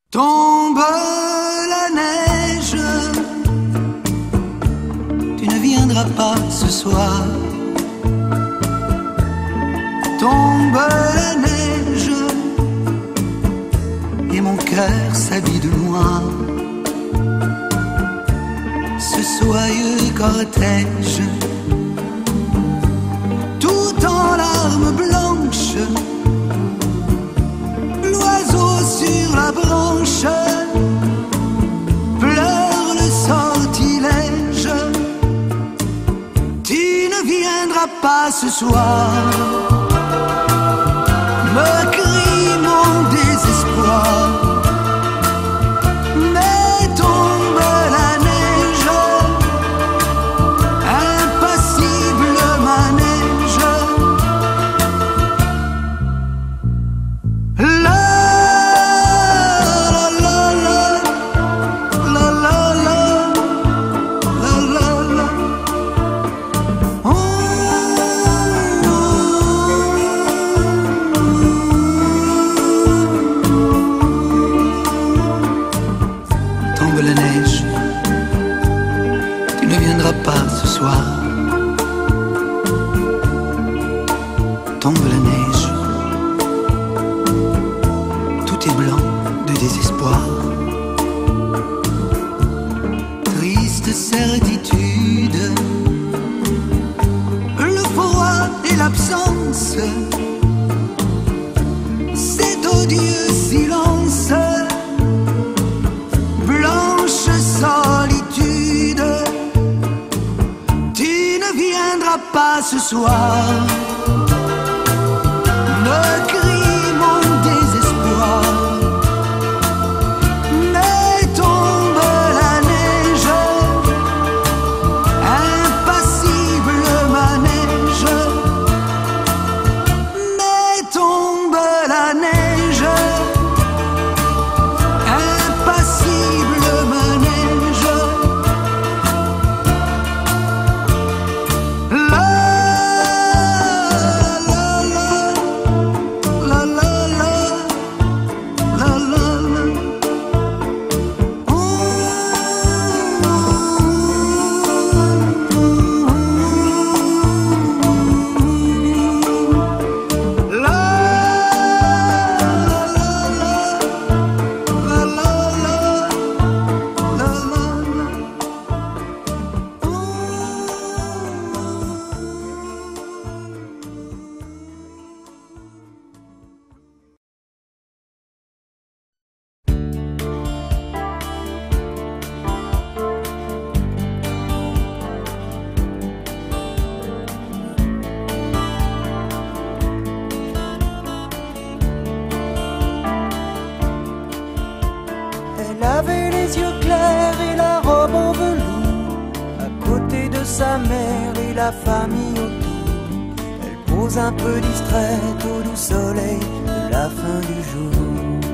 Tombe la neige, tu ne viendras pas ce soir. Tombe la neige, et mon cœur s'habille de noir. Ce soyeux cortège, tout en larmes blanches, l'oiseau sur la branche pleure le sortilège. Tu ne viendras pas ce soir, me crie mon désespoir. Mais tombe la neige, impassible manège. La la neige, tu ne viendras pas ce soir. Tombe la neige, tout est blanc de désespoir. Triste certitude, le froid et l'absence, cet odieux silence. Solitude, tu ne viendras pas ce soir, me crie mon désespoir. Mais tombe la neige, impassible manège. Mais tombe la neige, impassible manège. Elle avait les yeux clairs et la robe en velours, à côté de sa mère et la famille autour. Elle pose un peu distraite au doux soleil de la fin du jour.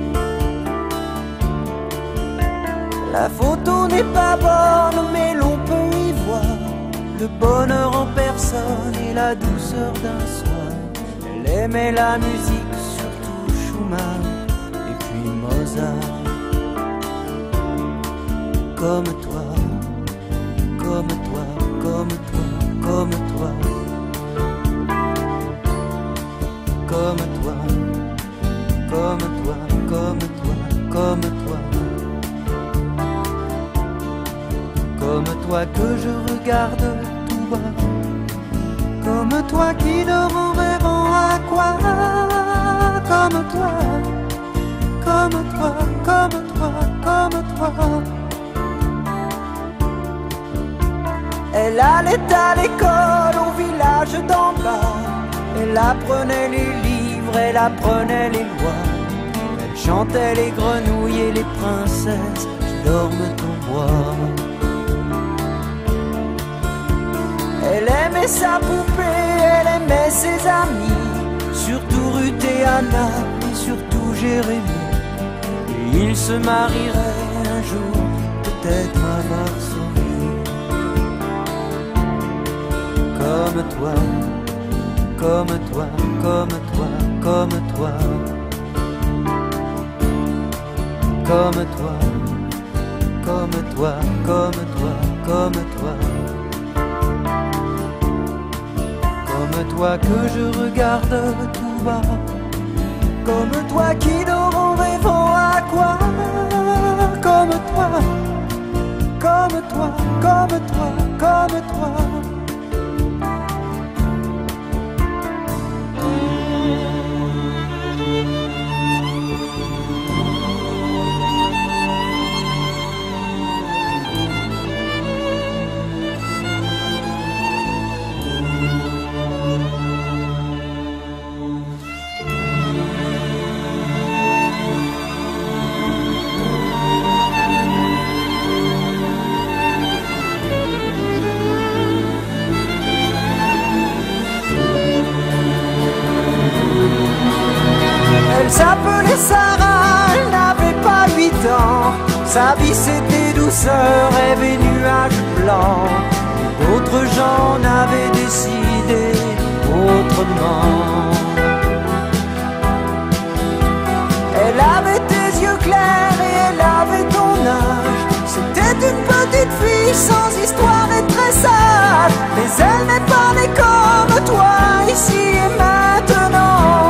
La photo n'est pas bonne, mais l'on peut y voir le bonheur en personne et la douceur d'un soir. Elle aimait la musique, surtout Schumann et puis Mozart. Comme toi, comme toi, comme toi, comme toi, comme toi, comme toi, comme toi, comme toi, comme toi que je regarde tout bas, comme toi qui dort en rêvant à quoi, comme toi, comme toi, comme toi, comme toi. Elle allait à l'école au village d'en bas. Elle apprenait les livres, elle apprenait les lois. Elle chantait les grenouilles et les princesses qui dorment au bois. Elle aimait sa poupée, elle aimait ses amis, surtout Ruth et Anna et surtout Jérémie. Et ils se marieraient un jour, peut-être à Varsovie. Comme toi, comme toi, comme toi, comme toi, comme toi, comme toi, comme toi, comme toi. Comme toi que je regarde tout bas, comme toi qui dort en rêvant à quoi? Comme toi, comme toi, comme toi, comme toi. Elle s'appelait Sarah, elle n'avait pas 8 ans. Sa vie c'était douceur, rêve et nuages blancs. D'autres gens n'avaient décidé autrement. Elle avait tes yeux clairs et elle avait ton âge. C'était une petite fille sans histoire et très sage. Mais elle n'est pas née comme toi, ici et maintenant.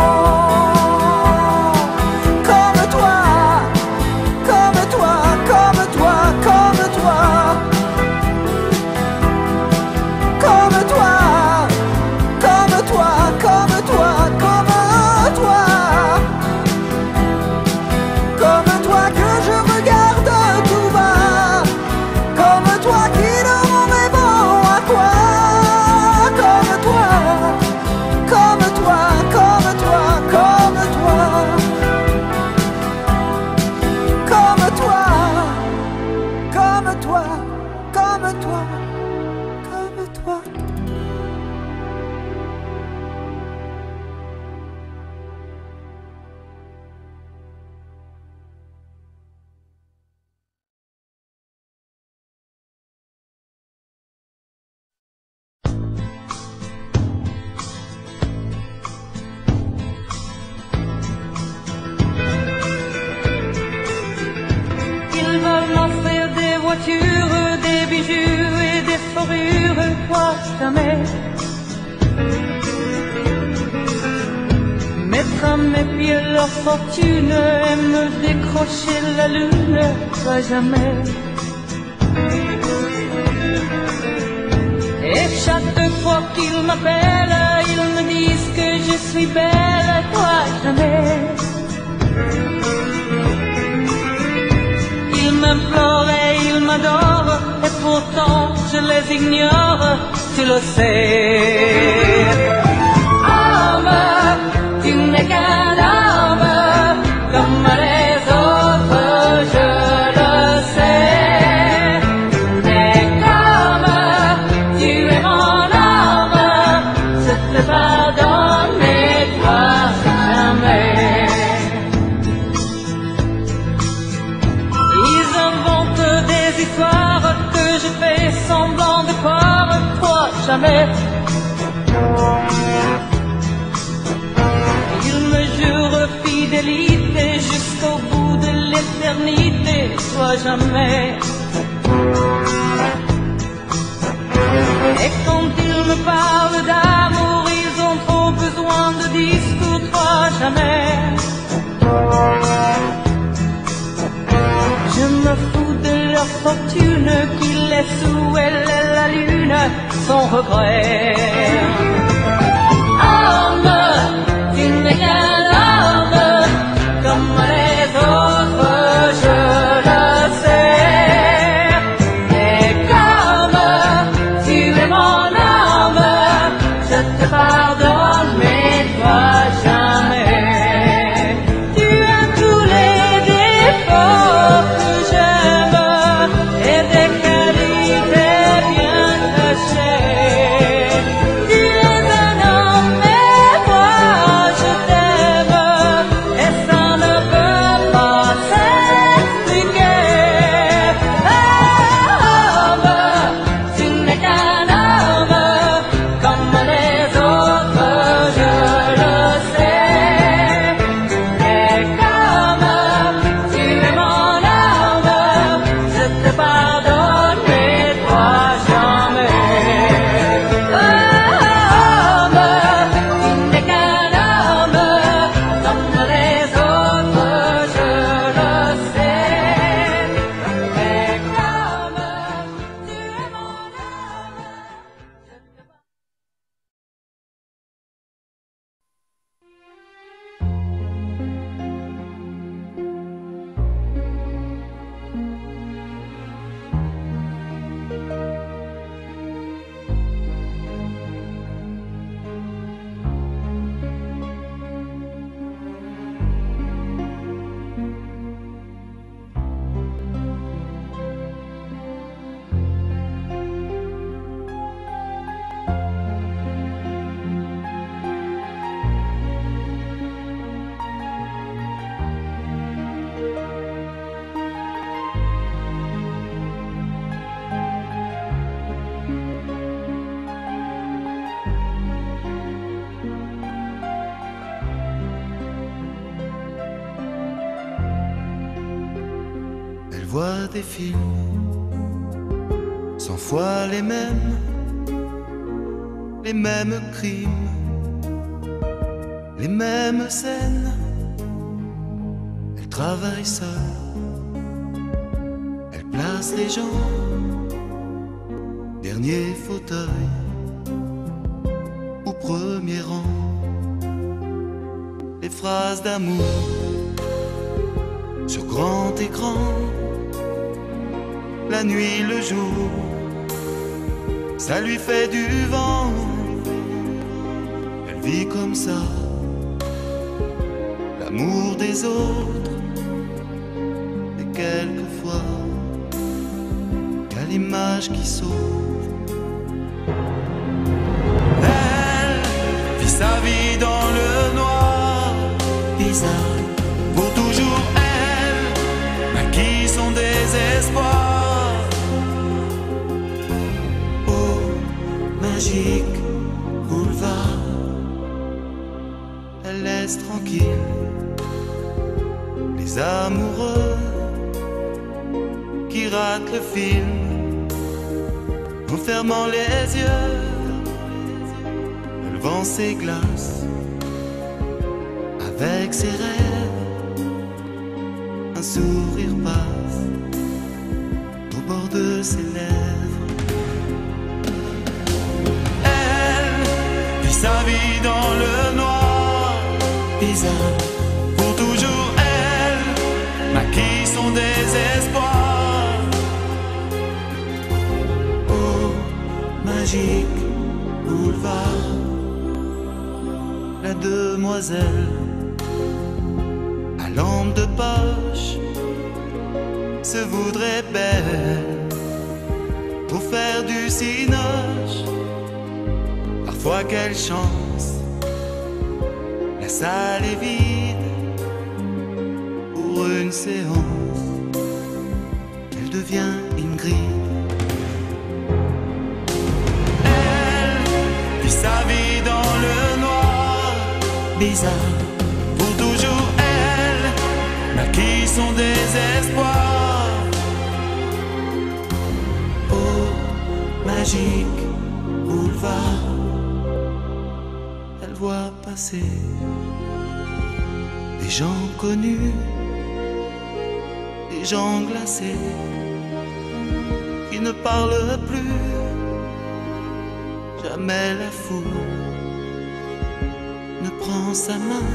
Des bijoux et des fourrures, toi jamais. Mettre à mes pieds leur fortune et me décrocher la lune, toi jamais. Et chaque fois qu'ils m'appellent, ils me disent que je suis belle, toi jamais. Ils m'implorent et ils m'adorent, et pourtant je les ignore, tu le sais. Homme, tu n'es qu'un homme, comme les autres, je le sais. Mais comme tu es mon homme, je te pardonne, mais toi jamais. Que je fais semblant de croire, toi jamais. Il me jure fidélité jusqu'au bout de l'éternité, toi jamais. Et quand ils me parlent d'amour, ils ont trop besoin de discours, toi jamais. Je me fous de leur fortune, qu'ils laissent où elle est la lune, sans regret. Homme, tu n'es qu'un homme, comme les autres, je le sais. Et comme tu es mon homme, je te pardonne, mais toi jamais. Tu as tous les défauts que j'aime et des qualités bien cachées. Tu vois des films, 100 fois les mêmes crimes, les mêmes scènes. Elle travaille seule, elle place les gens, dernier fauteuil au premier rang. Les phrases d'amour sur grand écran, la nuit, le jour, ça lui fait du vent. Elle vit comme ça, l'amour des autres. Et quelquefois, y a l'image qui sauve. Elle vit sa vie dans le noir, bizarre. Pour toujours, elle maquille son désespoir. Oh, magique boulevard, elle laisse tranquille les amoureux qui ratent le film en fermant les yeux. Elle vend ses glaces avec ses rêves. Un sourire passe au bord de ses lèvres. Elle vit sa vie dans le noir, bizarre. Pour toujours, elle maquille son désespoir. Oh, magique boulevard, la demoiselle à lampe de poche se voudrait belle pour faire du cinoche. Parfois quelle chance, la salle est vide. Pour une séance, elle devient Ingrid. Elle vit sa vie dans le noir, bizarre. Pour toujours, elle maquille son désespoir. Oh, magique boulevard, elle voit passer des gens connus, des gens glacés qui ne parlent plus. Jamais la foule ne prend sa main,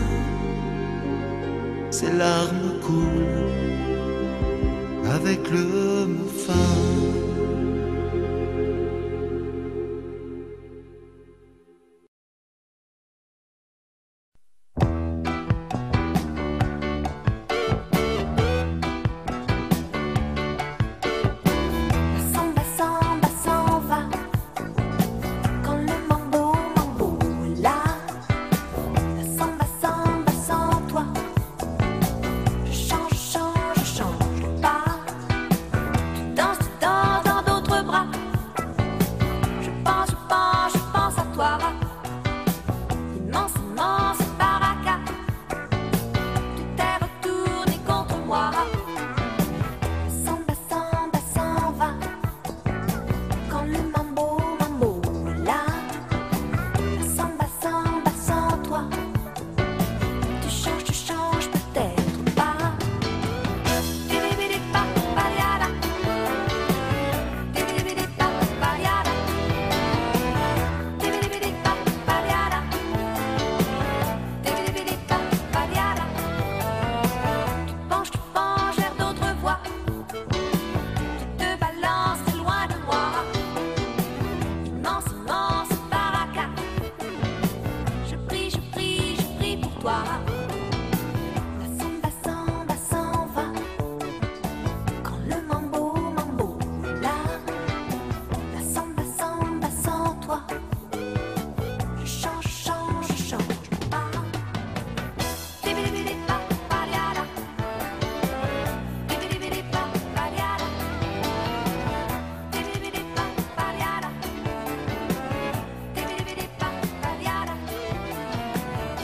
ses larmes coulent avec le mot fin.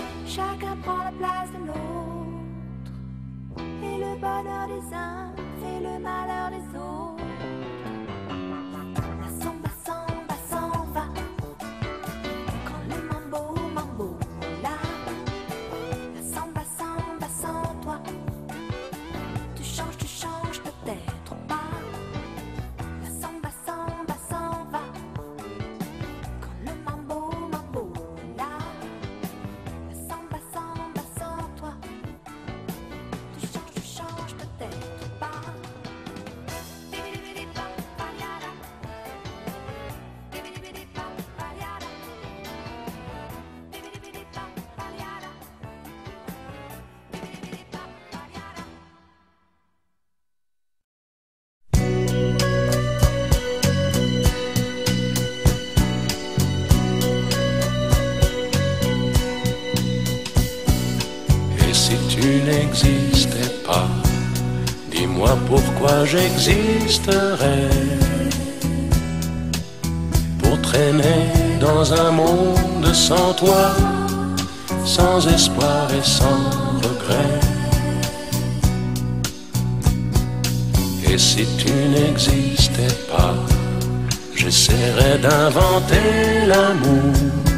Chacun prend la place de l'autre et le bonheur des uns fait et le malheur des autres. La samba, samba s'en va. Quand le mambo, mambo là. La samba, samba sans toi. Tu changes peut-être pas. La samba, samba s'en va. Quand le mambo, mambo là. La samba, samba sans toi. Tu changes peut-être pas. Bibidi-bidi-bam-ba-yada. Bibidi-bidi-bam-ba-yada. Bibidi-bidi-bam-ba-yada. Bibidi-bidi-bam-ba-yada. Et si tu n'existais pas, dis-moi pourquoi j'existerais. Pour traîner dans un monde sans toi, sans espoir et sans regret. Et si tu n'existais pas, j'essaierais d'inventer l'amour.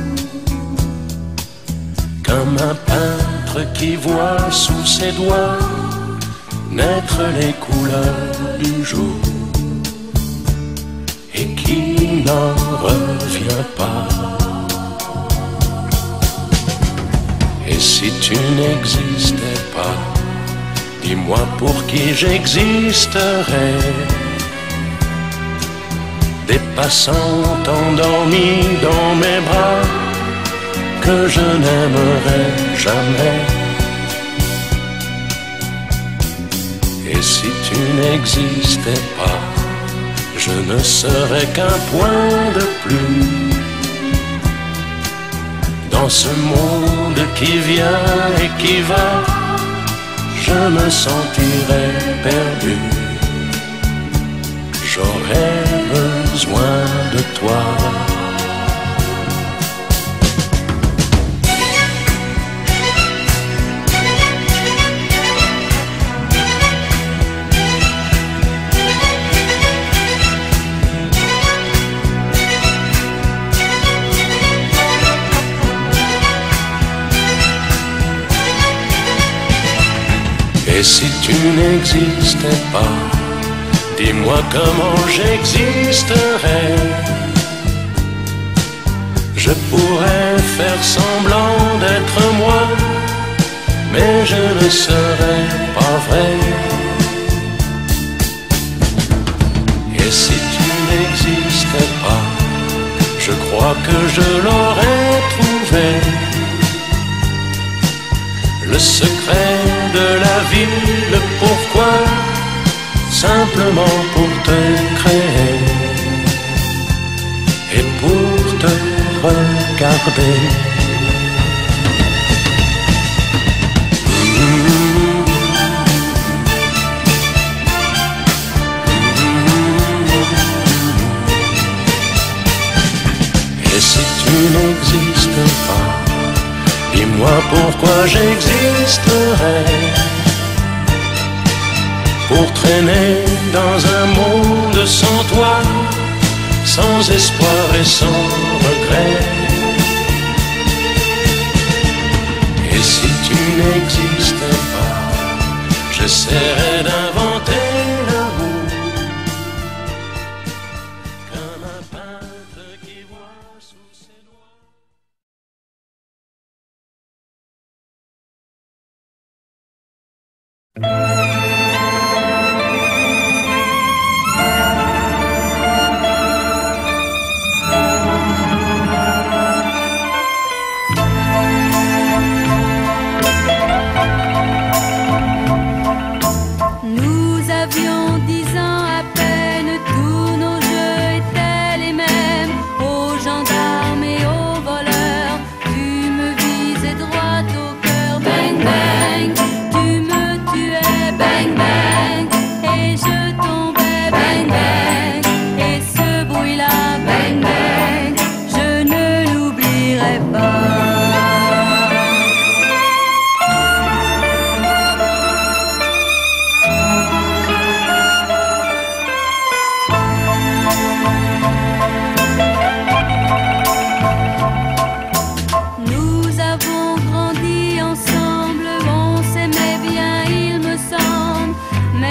Comme un peintre qui voit sous ses doigts naître les couleurs du jour et qui n'en revient pas. Et si tu n'existais pas, dis-moi pour qui j'existerais. Des passants endormis dans mes bras que je n'aimerais jamais. Et si tu n'existais pas, je ne serais qu'un point de plus dans ce monde qui vient et qui va. Je me sentirais perdu. J'aurais besoin de toi. Et si tu n'existais pas, dis-moi comment j'existerais. Je pourrais faire semblant d'être moi, mais je ne serais pas vrai. Et si tu n'existais pas, je crois que je l'aurais trouvé. Le secret de la vie, le pourquoi, simplement pour te créer et pour te regarder. Et si tu n'existes pas, dis-moi pourquoi j'existerais. Pour traîner dans un monde sans toi, sans espoir et sans regret. Et si tu n'existais pas, j'essaierais d'inventer l'amour. Comme un peintre qui voit sous ses doigts. Nous avions 10 ans à peine, tous nos jeux étaient les mêmes. Aux gendarmes et aux voleurs, tu me visais droit au cœur. Bang bang, tu me tuais. Bang bang, et je tombais. Bang bang, et ce bruit-là. Bang bang, je ne l'oublierai pas.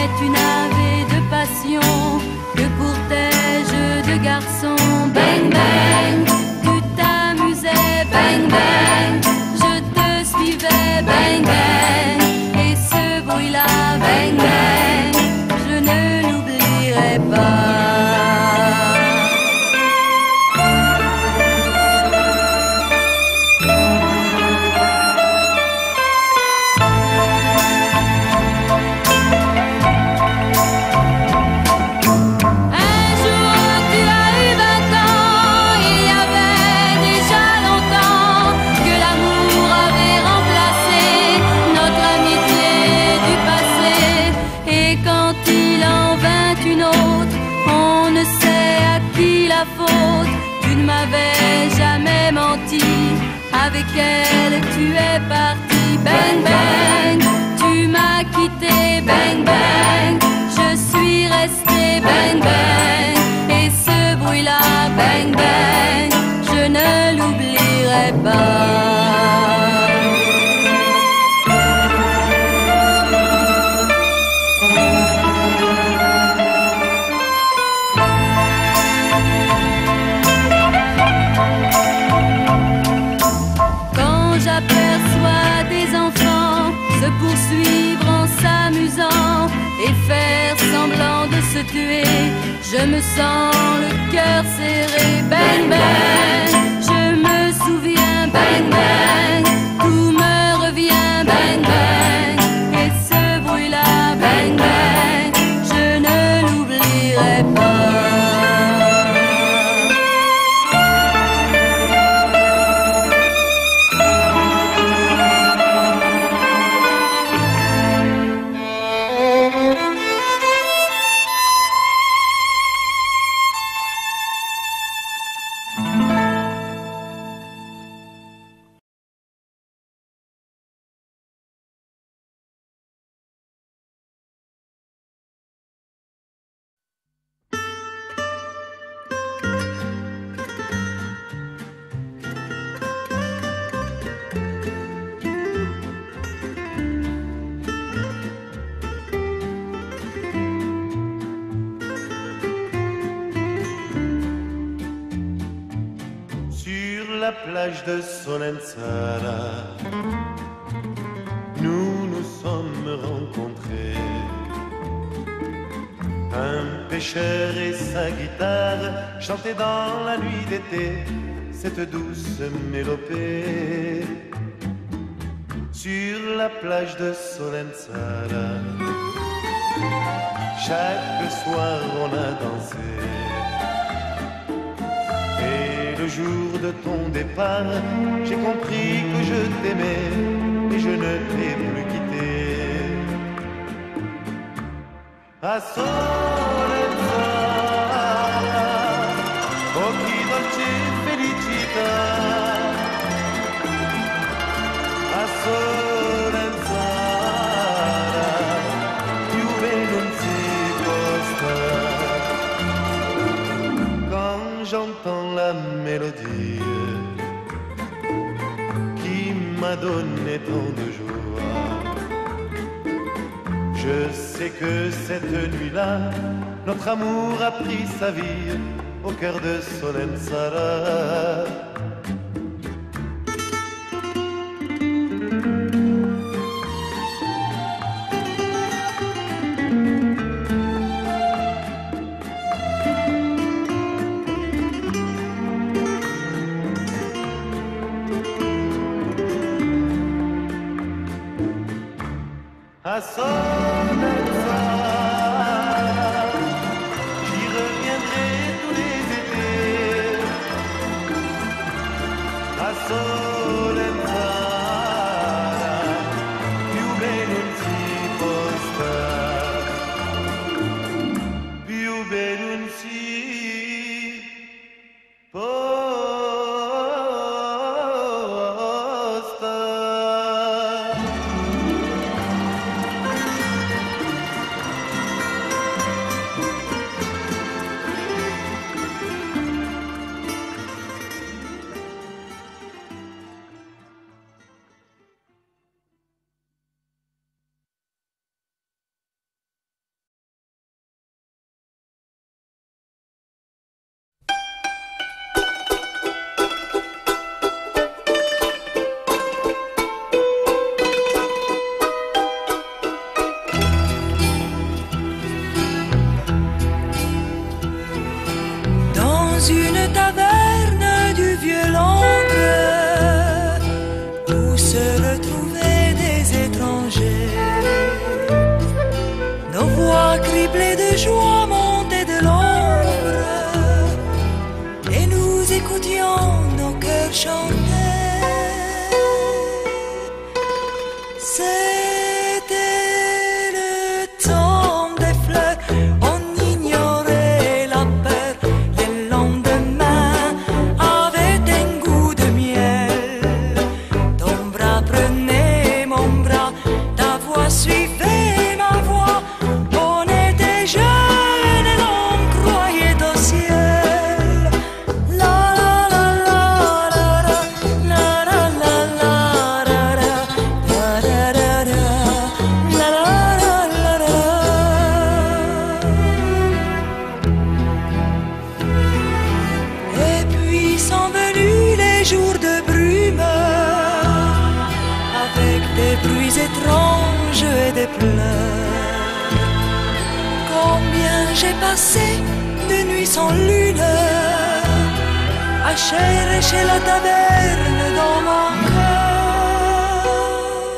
mais tu n'avais de passion que pour tes jeux de garçon. Bang bang, tu t'amusais, bang bang, je te suivais, bang bang, et ce bruit-là, bang bang, je ne l'oublierai pas. Jamais menti, avec elle tu es parti. Bang bang, tu m'as quitté. Bang bang, je suis resté. Bang bang, et ce bruit-là, bang bang, je ne l'oublierai pas. Poursuivre en s'amusant et faire semblant de se tuer, je me sens le cœur serré. Bang bang, je me souviens. Bang bang, tout me revient. Bang bang, et ce bruit-là, bang bang, je ne l'oublierai pas. La plage de Solenzara, nous nous sommes rencontrés. Un pêcheur et sa guitare chantaient dans la nuit d'été cette douce mélopée. Sur la plage de Solenzara, chaque soir on a dansé. Le jour de ton départ, j'ai compris que je t'aimais et je ne t'ai plus quitté. A Solenzara, occhi dolce felicità. A Solenzara, più bene non si posta. Quand j'entends la mélodie qui m'a donné tant de joie, je sais que cette nuit-là, notre amour a pris sa vie au cœur de Solenzara. À Solenzara, j'y reviendrai tous les étés. A Solenzara, più bene non si posta, più bene non si posta. criblés de joie, montés de l'ombre, et nous écoutions nos cœurs chanter. C'était le temps des fleurs, on ignorait la peur. Les lendemains avaient un goût de miel. Ton bras prenait mon bras, ta voix suivait ma voix. On était jeunes et l'on croyait au ciel. La la la la la la la la la la la la la. Et puis sont venus les jours de brume, avec des bruits étranges et des pleurs. Combien j'ai passé de nuits sans lune, à chercher la taverne dans mon cœur.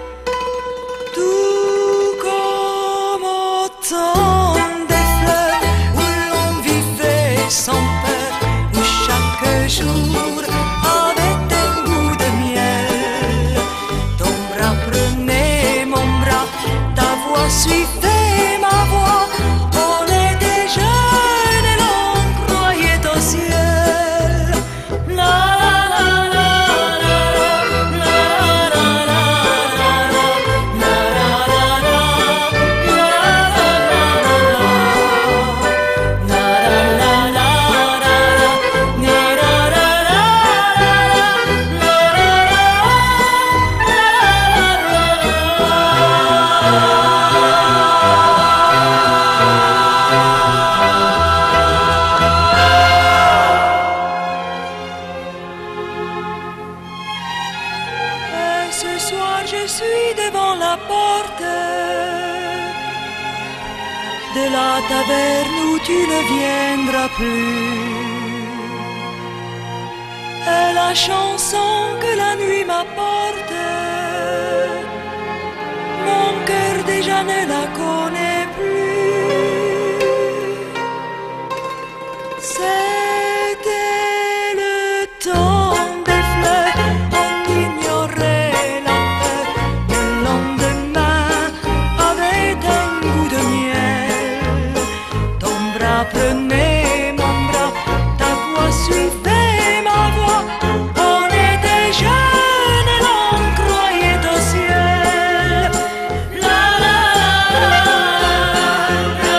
Tout comme au temps des fleurs, où l'on vivait sans peur, où chaque jour avait un goût de miel. Ton bras prenait mon bras, ta voix suivait ma voix. On était jeunes et l'on croyait au ciel. La la la la la la la la Et ce soir je suis devant la porte de la taverne où tu ne viendras plus. Et la chanson que la nuit m'apporte, mon cœur déjà ne la connaît plus. C'était le temps des fleurs, on ignorait la peur. Le lendemain avait un goût de miel. Ton bras prenait mon bras, ta voix suivait ma voix. On était jeunes et l'on croyait au ciel. La la la la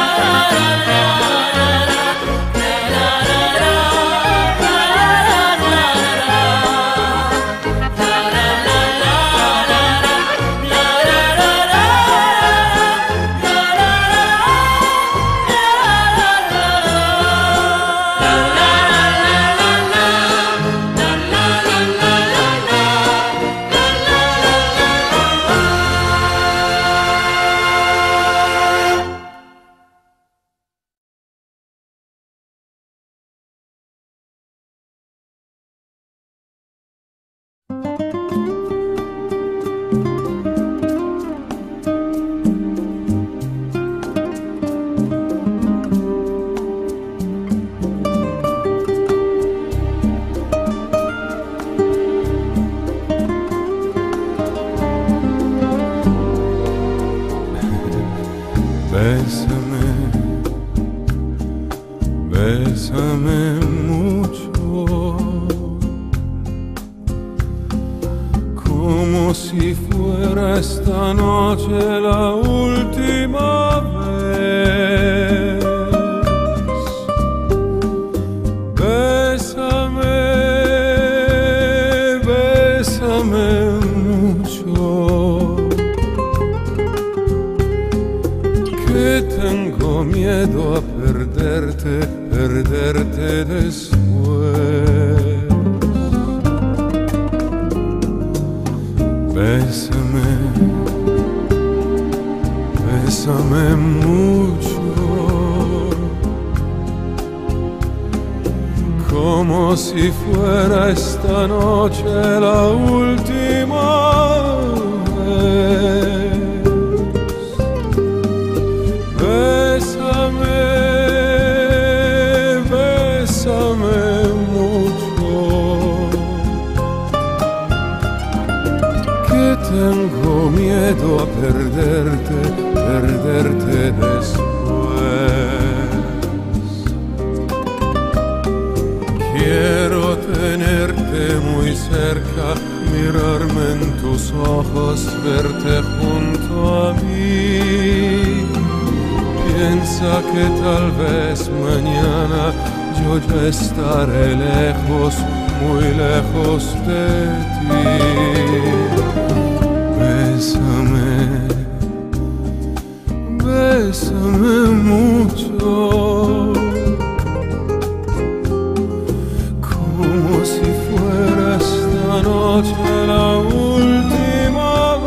Bésame, bésame mucho, como si fuera esta noche la última vez. Bésame, bésame mucho, que tengo miedo a perderte, perderte después. Bésame, bésame mucho, como si fuera esta noche la última vez. perderte después. Quiero tenerte muy cerca, mirarme en tus ojos, verte junto a mí. Piensa que tal vez mañana yo ya estaré lejos, muy lejos de ti. Bésame, bésame mucho, como si fuera esta noche la última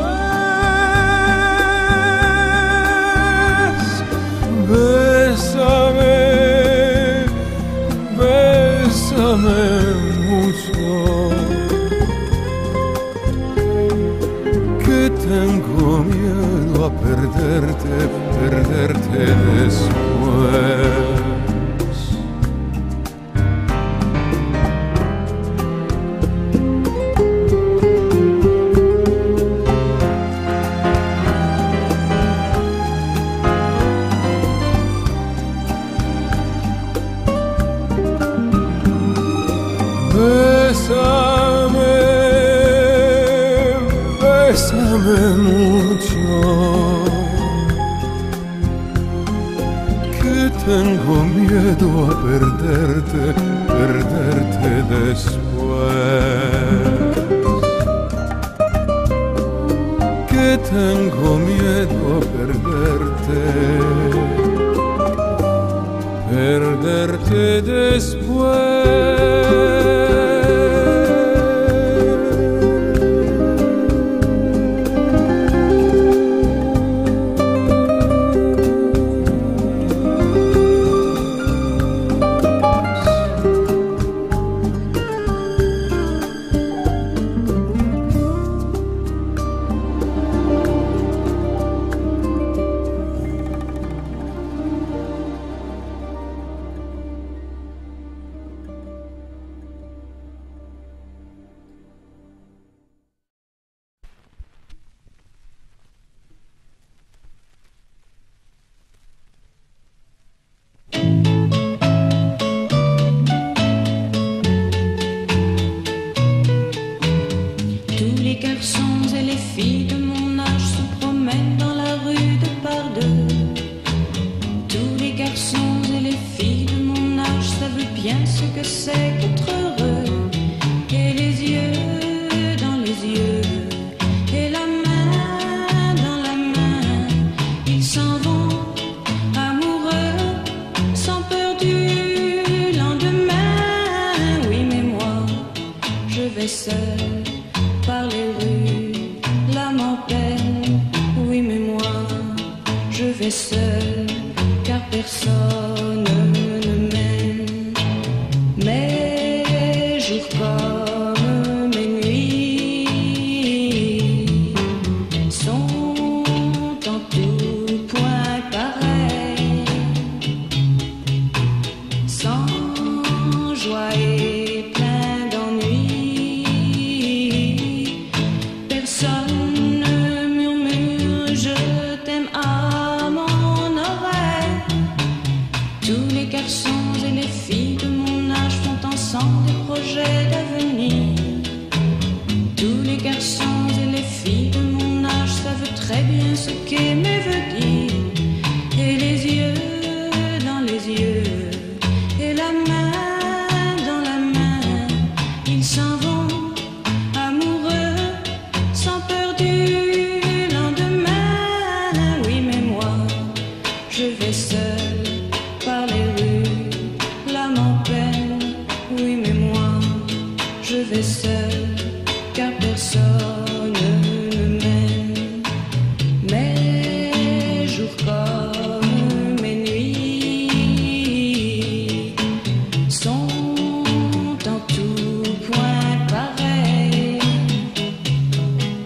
vez. Bésame, bésame mucho, que tengo miedo a perderte después. Bésame, bésame mucho, que tengo miedo a perderte después. Que tengo miedo a perderte después.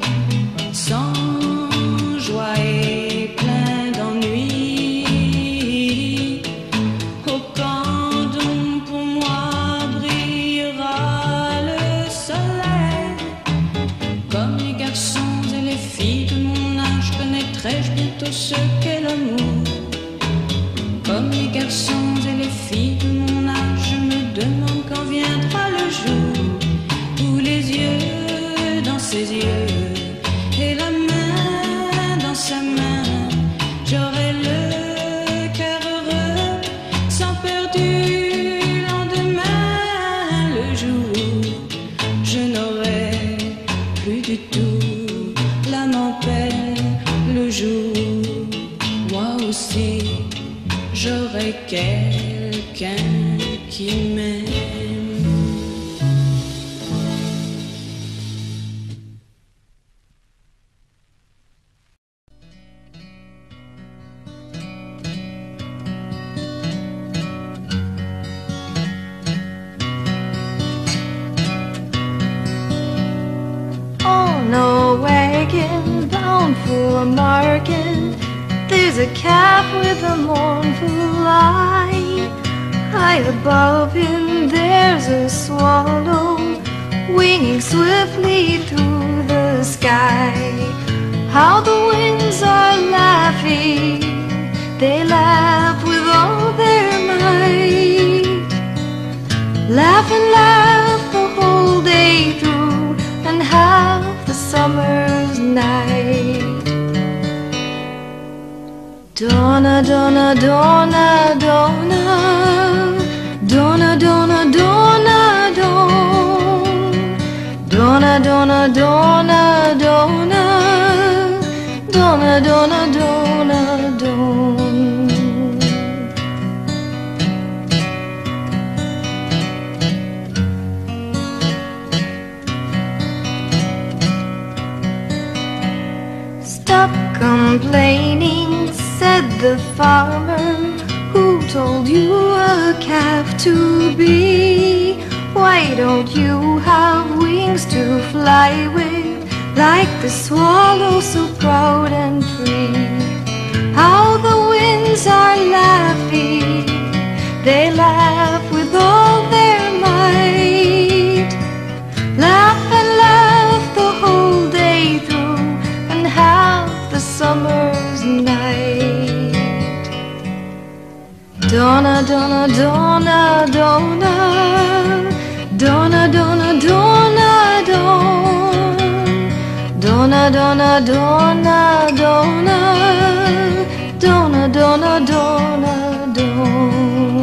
Sans joie et plein d'ennui, garçons et les filles de mon âge, je me demande quand viendra le jour où les yeux dans ses yeux et la main dans sa main, j'aurai le cœur heureux sans peur du lendemain. Le jour je n'aurai plus du tout l'âme en peine, le jour moi aussi j'aurai quelqu'un qui m'aime. On a wagon bound for market, there's a calf with a mournful eye. High above him there's a swallow winging swiftly through the sky. How the winds are laughing, they laugh with all their might. Laugh and laugh the whole day through and half the summer's night. Donna, Donna, Donna, Donna, Donna, Donna, Donna, Donna, Donna, Donna, Donna, Donna, Donna, Donna, Donna, Donna. Stop complaining, said the farmer. Who told you a calf to be? Why don't you have wings to fly with, like the swallow so proud and free? How the winds are laughing, they laugh with all their might. Laugh and laugh the whole day through and half the summer's night. Donna, Donna, Donna, Donna, Donna, Donna, Donna, Donna, Donna, Donna, Donna, Donna, Donna, Donna, Donna.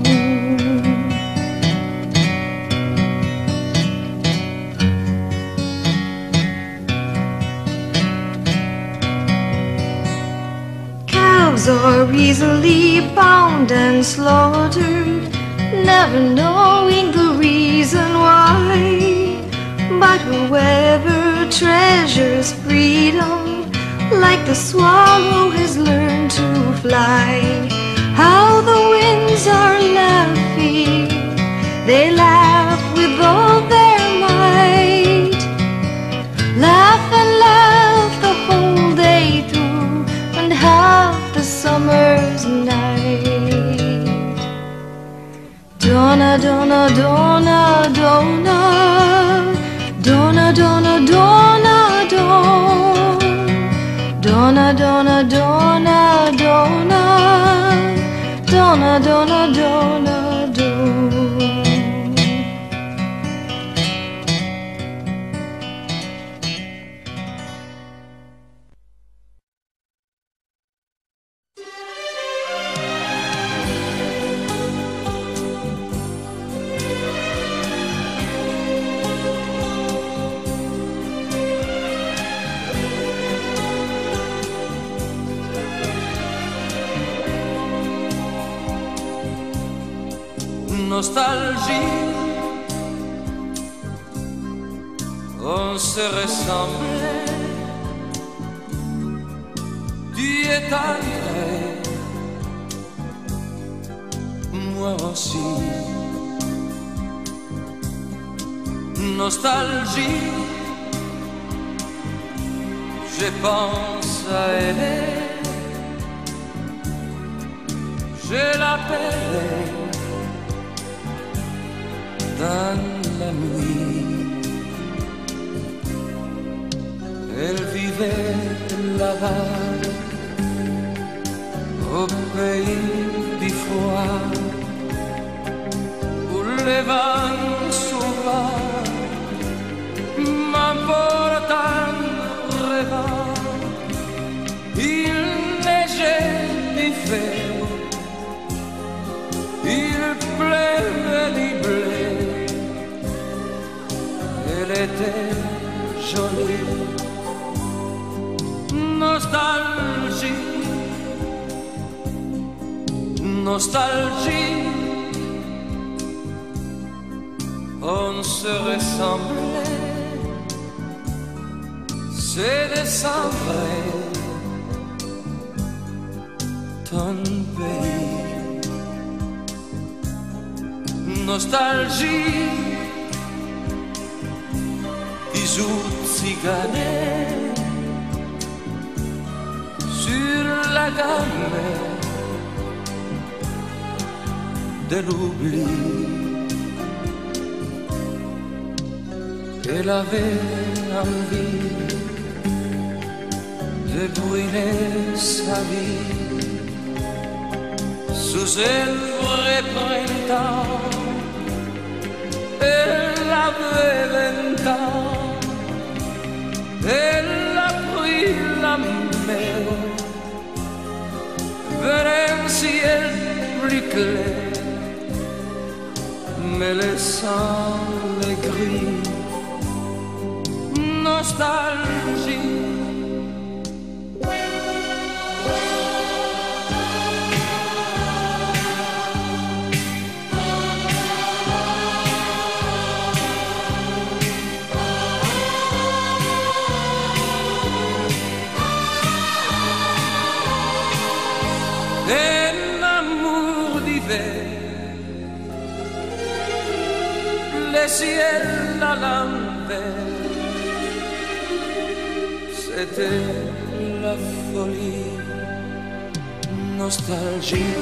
Cows are easily bound and slaughtered, never knowing the reason why. But whoever treasures freedom, like the swallow has learned to fly. How the winds are laughing, they laugh with all their might. Laugh and laugh the whole day through and half the summer's night. Donna, Donna, Donna, Donna, Donna, Donna, Donna, Donna, Donna, Donna, Donna, Donna, Donna, Donna, Donna, Donna. Nostalgie, on se ressemblait. Tu es arrivé, moi aussi. Nostalgie, je pense à elle, je l'appelle dans la nuit. Elle vivait là-bas au pays du fou. là où les vents sauvages m'emportent en rêvant. Il neigeait du fait, il pleuvait du blé. Elle était jolie, nostalgie, nostalgie. On se ressemblait, c'est décembre, ton pays. Nostalgie, bisous ciganés sur la gamme de l'oubli. Elle avait envie de brûler sa vie sous un vrai printemps. Elle avait 20 ans, elle a pris la mer vers un ciel plus clair, mais laissant les gris. Nostalgie, un amour d'hiver, le ciel à l'envers. C'était la folie, nostalgie.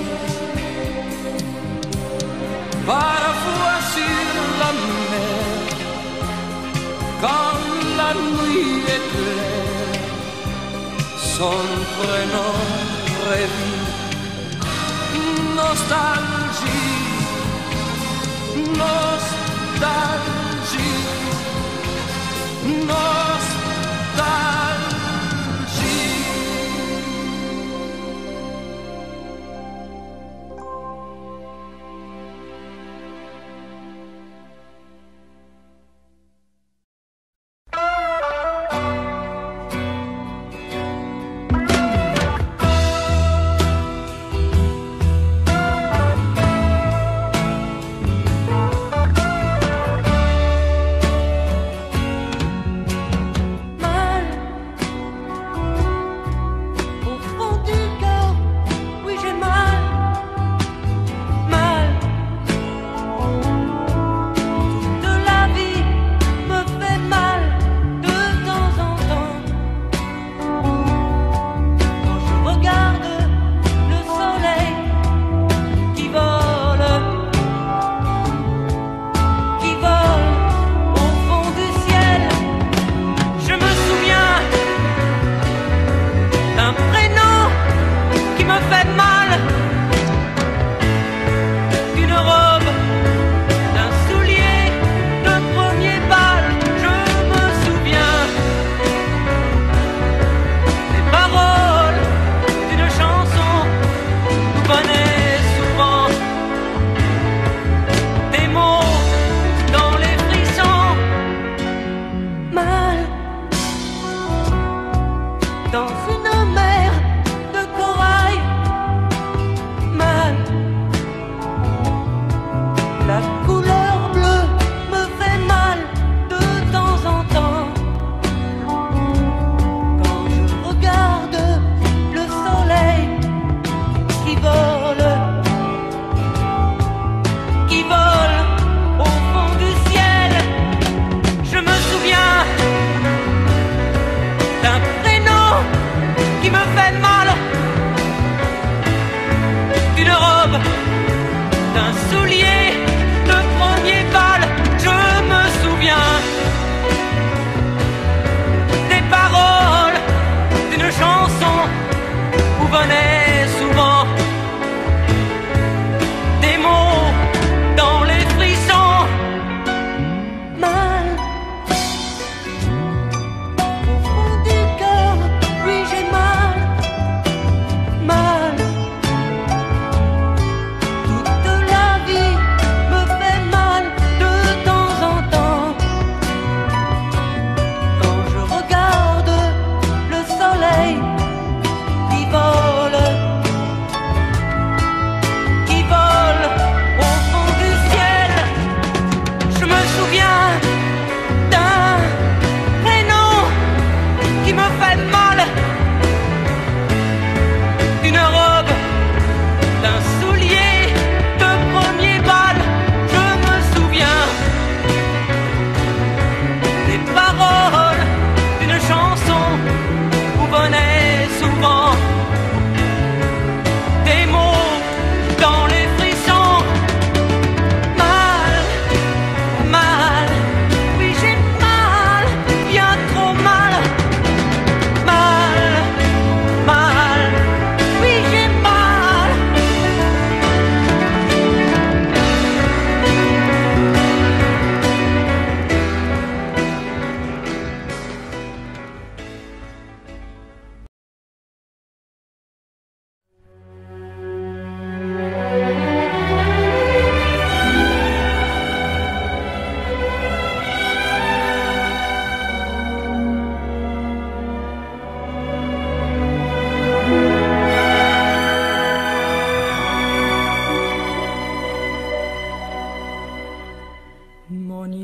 Parfois sur la mer, quand la nuit est claire, son prénom revit. Nostalgie, nostalgie, nostalgie.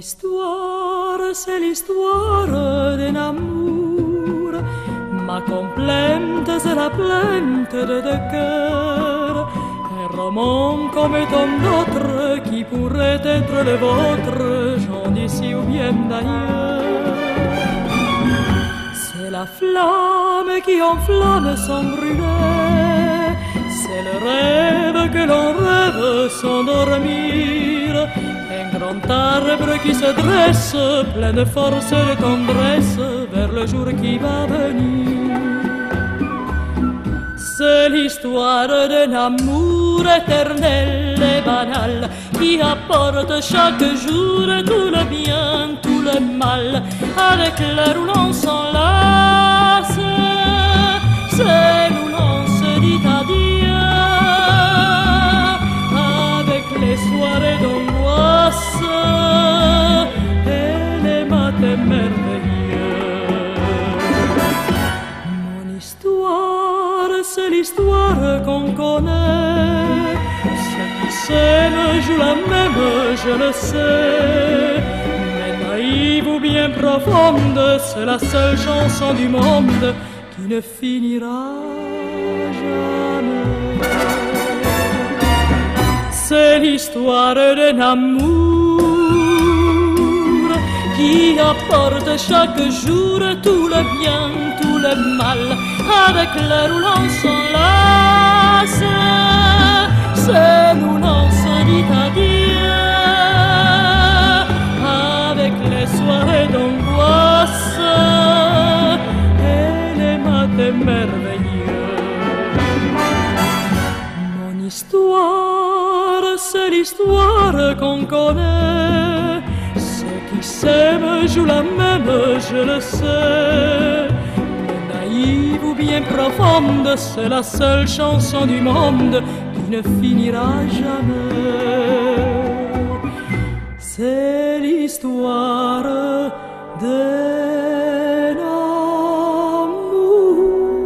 histoire, c'est l'histoire d'un amour. Ma complainte, c'est la plainte de deux cœurs. Un roman comme tant d'autres qui pourrait être le vôtre, j'en d'ici ou bien d'ailleurs. C'est la flamme qui enflamme sans brûler. C'est le rêve que l'on rêve sans dormir. Un grand arbre qui se dresse, plein de force et de tendresse, vers le jour qui va venir. C'est l'histoire d'un amour éternel et banal qui apporte chaque jour tout le bien, tout le mal, avec l'heure où l'on s'enlace. C'est où l'on se dit adieu, avec les soirées d'angoisse et les matins merveilleux. Mon histoire, c'est l'histoire qu'on connaît. Ceux qui s'aiment jouent la même, je le sais. Mais naïve ou bien profonde, c'est la seule chanson du monde qui ne finira jamais. C'est l'histoire d'un amour qui apporte chaque jour tout le bien, tout le mal, avec l'heure où l'on s'enlace. C'est où l'on se dit adieu, avec les soirées d'angoisse et les matins merveilleux. Mon histoire, c'est l'histoire qu'on connaît. Ceux qui s'aiment jouent la même, je le sais. Mais naïve ou bien profonde, c'est la seule chanson du monde qui ne finira jamais. C'est l'histoire d'un amour.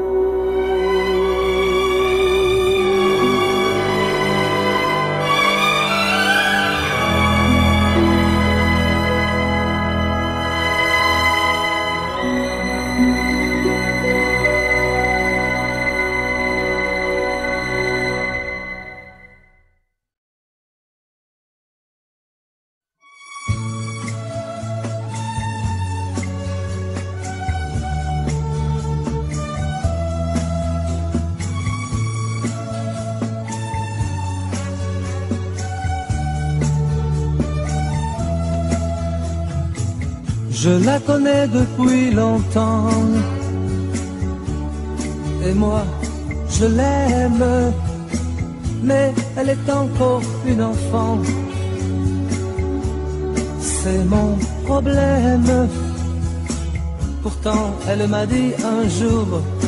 Je la connais depuis longtemps, et moi je l'aime, mais elle est encore une enfant. C'est mon problème. Pourtant elle m'a dit un jour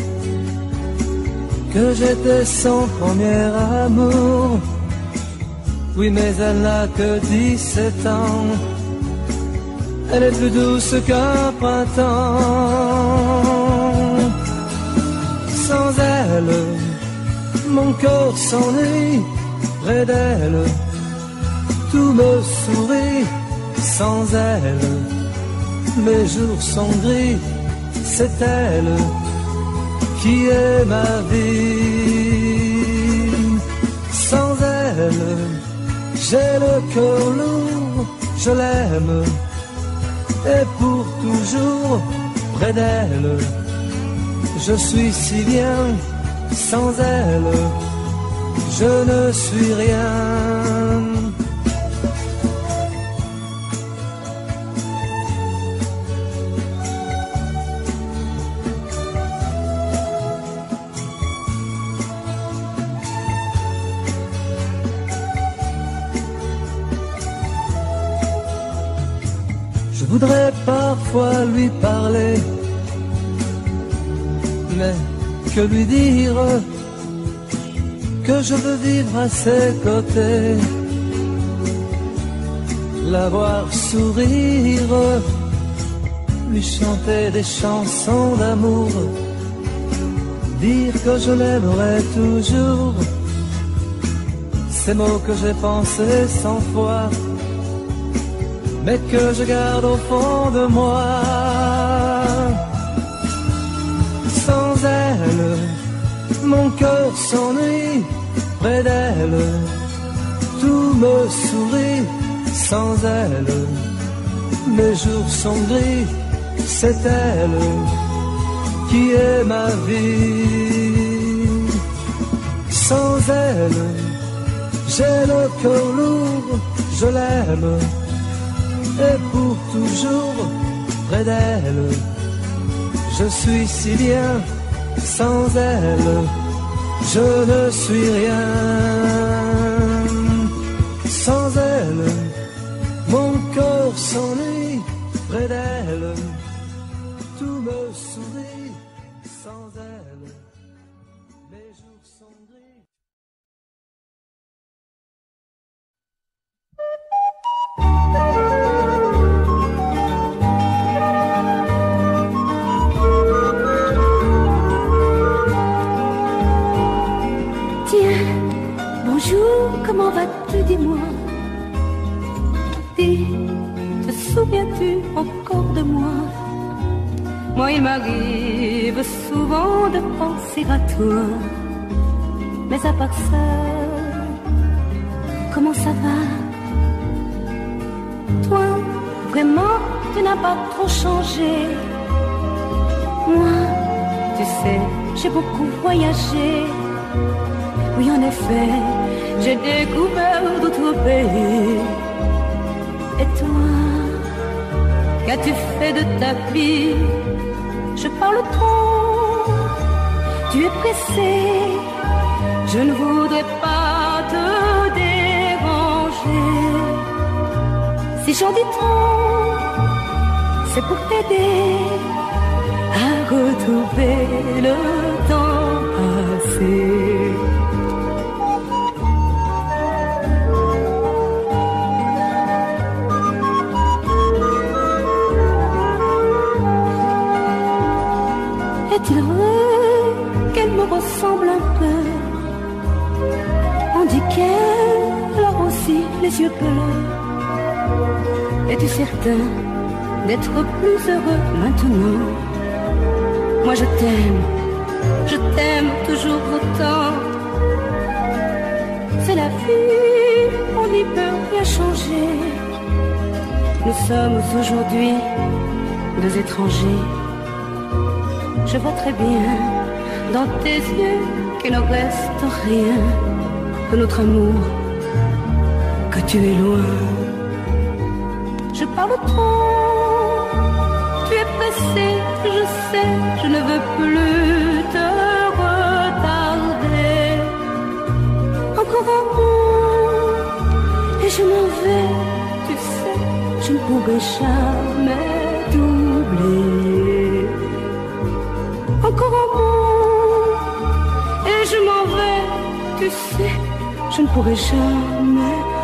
que j'étais son premier amour. Oui, mais elle n'a que 17 ans. Elle est plus douce qu'un printemps. Sans elle, mon cœur s'ennuie. Près d'elle, tout me sourit. Sans elle, mes jours sont gris. C'est elle qui est ma vie. Sans elle, j'ai le cœur lourd. Je l'aime, et pour toujours près d'elle, je suis si bien. Sans elle, je ne suis rien. Je voudrais parfois lui parler, mais que lui dire que je veux vivre à ses côtés, la voir sourire, lui chanter des chansons d'amour, dire que je l'aimerai toujours, ces mots que j'ai pensés 100 fois. mais que je garde au fond de moi. Sans elle, mon cœur s'ennuie, près d'elle, tout me sourit. Sans elle, mes jours sont gris, c'est elle qui est ma vie. Sans elle, j'ai le cœur lourd, je l'aime, et pour toujours près d'elle, je suis si bien. Sans elle, je ne suis rien. Sans elle, mon cœur s'ennuie, près d'elle, tout me sourit. Sans elle, mes jours sont gris. Tiens, bonjour, comment vas-tu, dis-moi? Dis, te souviens-tu encore de moi? Moi, il m'arrive souvent de penser à toi. Mais à part ça, comment ça va? Toi, vraiment, tu n'as pas trop changé. Moi, tu sais, j'ai beaucoup voyagé. Oui, en effet, j'ai découvert d'autres pays. Et toi, qu'as-tu fait de ta vie? Je parle trop, tu es pressé. Je ne voudrais pas te déranger. Si j'en dis trop, c'est pour t'aider à retrouver le temps passé. Est-il vrai qu'elle me ressemble un peu? On dit qu'elle a aussi les yeux bleus. Es-tu certain d'être plus heureux maintenant? Moi je t'aime toujours autant. C'est la vie, on n'y peut rien changer. Nous sommes aujourd'hui deux étrangers. Je vois très bien dans tes yeux qu'il ne reste rien de notre amour, que tu es loin. Je parle trop, tu es pressé, je sais, je ne veux plus te retarder. Encore un mot et je m'en vais, tu sais, je ne pourrai jamais t'oublier. Encore un mot et je m'en vais, tu sais, je ne pourrai jamais